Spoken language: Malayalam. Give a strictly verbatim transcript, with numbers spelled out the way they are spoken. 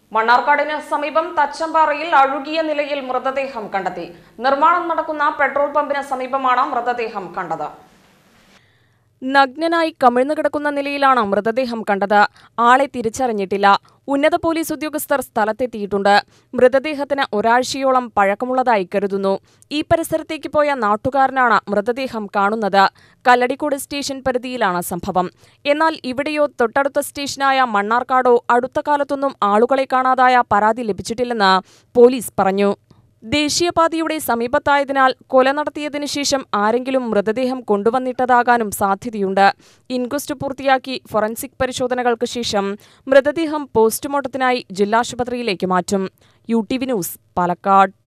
മണ്ണാർക്കാടിന് സമീപം തച്ചമ്പാറയിൽ അഴുകിയ നിലയിൽ മൃതദേഹം കണ്ടെത്തി. നിർമ്മാണം നടക്കുന്ന പെട്രോൾ പമ്പിന് സമീപമാണ് മൃതദേഹം കണ്ടത്. നഗ്നനായി കമിഴ്ന്നു കിടക്കുന്ന നിലയിലാണ് മൃതദേഹം കണ്ടത്. ആളെ തിരിച്ചറിഞ്ഞിട്ടില്ല. ഉന്നത പോലീസ് ഉദ്യോഗസ്ഥർ സ്ഥലത്തെത്തിയിട്ടുണ്ട്. മൃതദേഹത്തിന് ഒരാഴ്ചയോളം പഴക്കമുള്ളതായി കരുതുന്നു. ഈ പരിസരത്തേക്ക് പോയ നാട്ടുകാരനാണ് മൃതദേഹം കാണുന്നത്. കല്ലടിക്കോട് സ്റ്റേഷൻ പരിധിയിലാണ് സംഭവം. എന്നാൽ ഇവിടെയോ തൊട്ടടുത്ത സ്റ്റേഷനായ മണ്ണാർക്കാടോ അടുത്ത കാലത്തൊന്നും ആളുകളെ കാണാതായ പരാതി ലഭിച്ചിട്ടില്ലെന്ന് പോലീസ് പറഞ്ഞു. ദേശീയപാതയുടെ സമീപത്തായതിനാൽ കൊല നടത്തിയതിനു ശേഷം ആരെങ്കിലും മൃതദേഹം കൊണ്ടുവന്നിട്ടതാകാനും സാധ്യതയുണ്ട്. ഇൻക്വസ്റ്റ് പൂർത്തിയാക്കി ഫോറൻസിക് പരിശോധനകൾക്ക് ശേഷം മൃതദേഹം പോസ്റ്റ്മോർട്ടത്തിനായി ജില്ലാശുപത്രിയിലേക്ക് മാറ്റും. U T V news, Palakkad.